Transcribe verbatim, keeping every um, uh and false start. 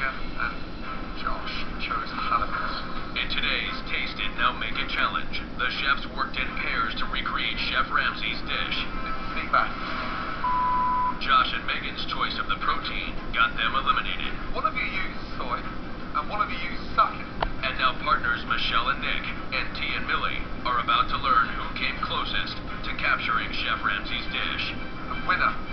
Megan and Josh chose halibut. In today's Taste It Now Make It challenge, the chefs worked in pairs to recreate Chef Ramsay's dish. Feedback. Josh and Megan's choice of the protein got them eliminated. One of you used soy, and one of you used sake. And now partners Michelle and Nick, and T and Millie, are about to learn who came closest to capturing Chef Ramsay's dish. The winner